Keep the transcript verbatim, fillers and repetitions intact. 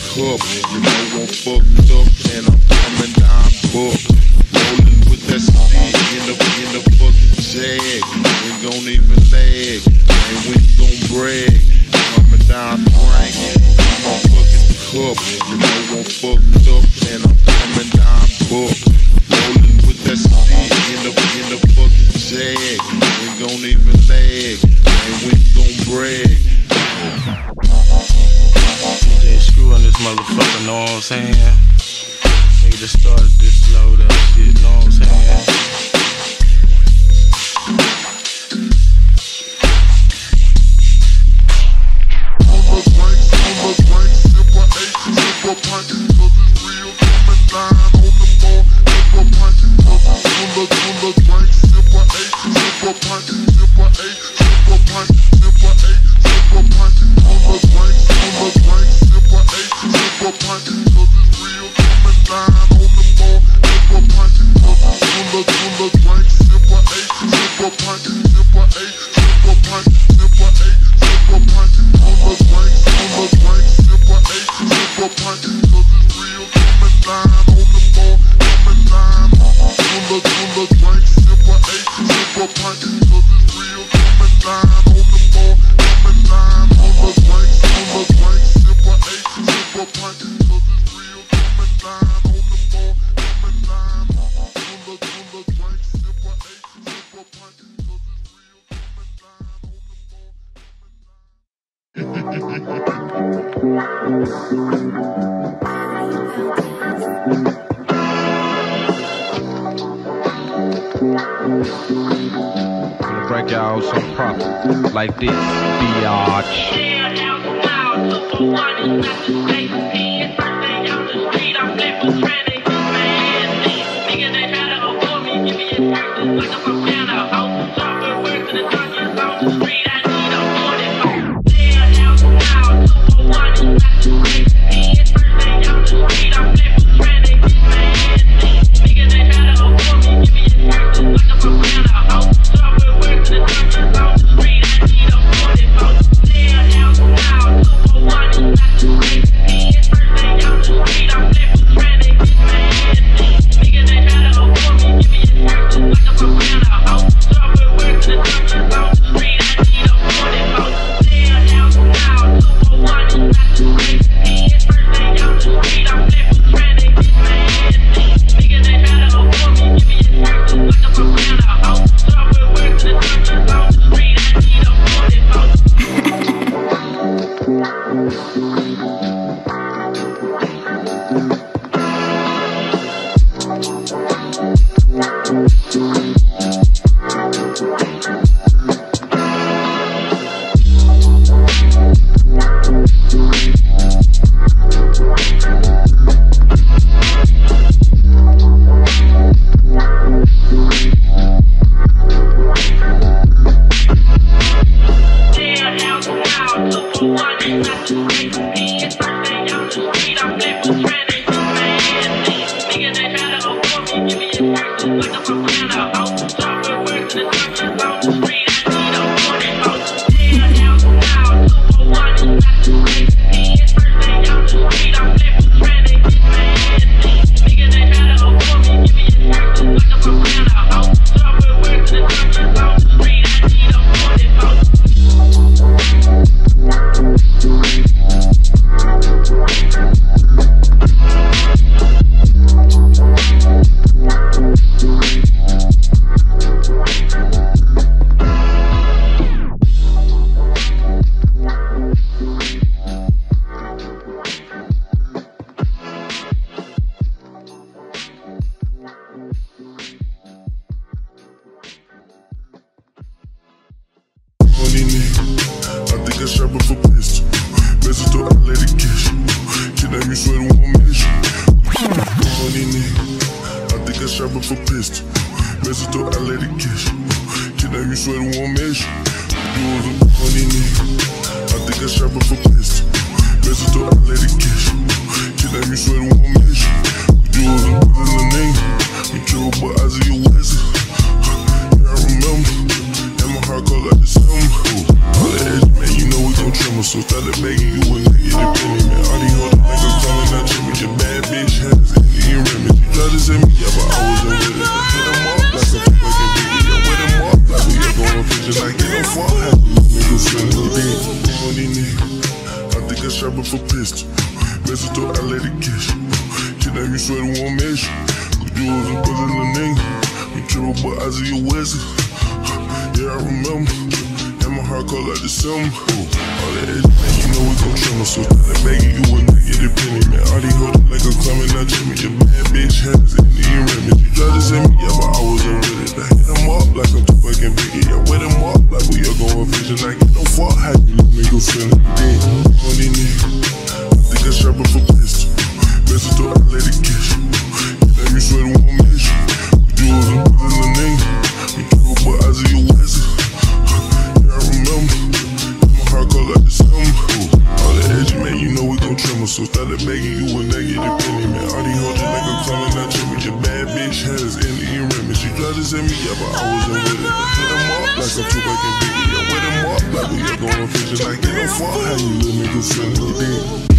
cup. You know I'm fucked up and I'm coming down book. Rolling with that stick in the, in the fucking jag. We gon' even lag, and we gon' brag. Coming down rank, I'm a fucking cup. You know I'm fucked up and I'm coming down book. Rolling with that stick in the, in the fucking jag. We gon' even lag, and we gon' brag. D J Screw on this motherfucker, know what I'm saying? Nigga just started this slow up shit, know what I'm saying? On the drinks, on the drinks, sip a eight, sip a pint, cause it's real, coming down on the ball, sip a pint, cause it's on the, on the drinks, sip a eight, sip a pint, sip a eight, sip a pint, sip a eight, sip a pint, on the drinks, on the drinks, sip a eight, sip a pint, cause it's real, coming down on the ball, sip a pint, cause it's on the, on the drinks, sip a eight, sip a pint, sip a eight, sip a pint, sip a eight, sip a pint, on the drinks, on the drinks, sip a eight, sip a pint, cause it's real, coming down on the ball, coming down, on the, on the drinks, sip a eight, sip a pint, cause it's real, coming down on the ball, coming down, on the drinks, on the drinks, sip a eight, sip a pint, cause it's real, coming down on the ball, coming down, on the, on the drinks, sip a eight, sip a pint, cause it's real, coming down on the ball, Gonna break y'all some proper like this, biatch. So started begging you and get it, man. All these hoes make a bitch has Indian remedy. Tried to send me, yeah, but I wasn't with it. I hit them up like a Tupac and Biggie. Yeah, with them up like we are going fishing like it don't fall. Had these niggas feeling it in. On these niggas, I think I'm shopping for pistol. Message to I let it kiss you. Kid that you swear to won't miss you. Cause you was a buzzing the nigga. You triple but I see your wizard. Yeah, I remember. And my heart cold like December. All that edge, man, you know we gon' trim us. So that begging you would not get a penny, man. All these hoes like a climbing out Jimmy. Your bad bitch has it in the remedy. You tried to send me, yeah, but I wasn't with it. I hit them up like a Tupac and Biggie. Yeah, with them up like we are going fishing like it don't fall. How you little niggas feeling dead? On these niggas, I think I'm shopping for pistol. Message to I let it kiss you. Yeah, you swear to won't miss you. You was a buzzing the nigga. You triple but I see your wizard. Yeah, I remember. My heart cold like December. All the edge, man, you know we gon' trim us. So started begging you would not get a penny, man. All these hoes just like a climbing out Jimmy. Your bad bitch has Indian remedy. She tried to send me, yeah, but I wasn't with it. I hit them up like a Tupac and Biggie. Yeah, with them up like we are going fishing like it don't fall. How you little niggas feeling it in?